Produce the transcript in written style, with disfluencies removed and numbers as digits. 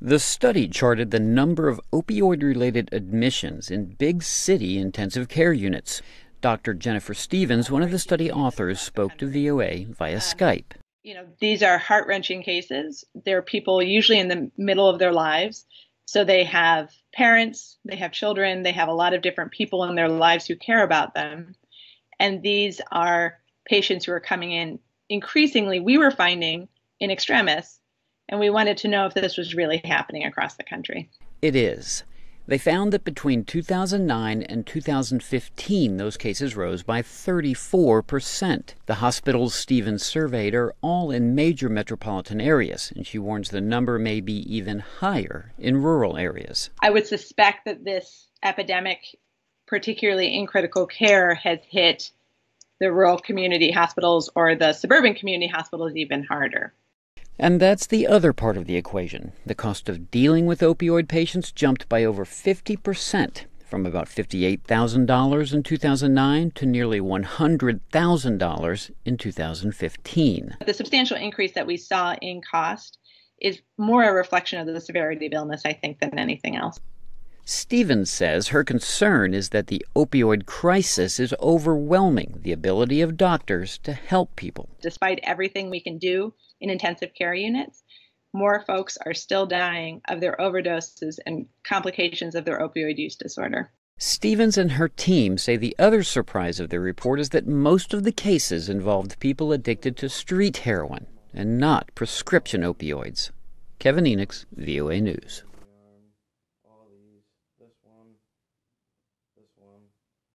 The study charted the number of opioid-related admissions in big city intensive care units. Dr. Jennifer Stevens, one of the study authors, spoke to VOA via Skype. These are heart-wrenching cases. They're people usually in the middle of their lives. So they have parents, they have children, they have a lot of different people in their lives who care about them. And these are patients who are coming in increasingly, we were finding, in extremis, and we wanted to know if this was really happening across the country. It is. They found that between 2009 and 2015, those cases rose by 34%. The hospitals Stevens surveyed are all in major metropolitan areas, and she warns the number may be even higher in rural areas. I would suspect that this epidemic, particularly in critical care, has hit the rural community hospitals or the suburban community hospitals even harder. And that's the other part of the equation. The cost of dealing with opioid patients jumped by over 50%, from about $58,000 in 2009 to nearly $100,000 in 2015. The substantial increase that we saw in cost is more a reflection of the severity of illness, I think, than anything else. Stevens says her concern is that the opioid crisis is overwhelming the ability of doctors to help people. Despite everything we can do in intensive care units, more folks are still dying of their overdoses and complications of their opioid use disorder. Stevens and her team say the other surprise of their report is that most of the cases involved people addicted to street heroin and not prescription opioids. Kevin Enochs, VOA News.